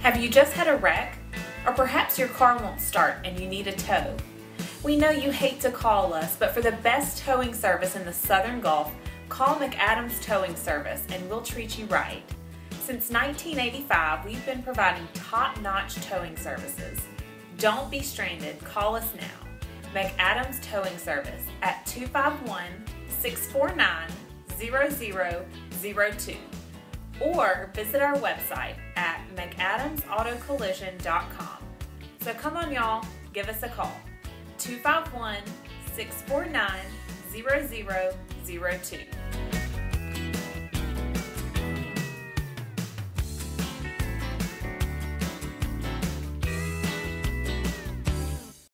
Have you just had a wreck? Or perhaps your car won't start and you need a tow? We know you hate to call us, but for the best towing service in the Southern Gulf, call McAdams Towing Service and we'll treat you right. Since 1985, we've been providing top-notch towing services. Don't be stranded, call us now. McAdams Towing Service at 251-649-0002 or visit our website at McAdamsAutoCollision.com. So come on y'all, give us a call. 251-649-0002.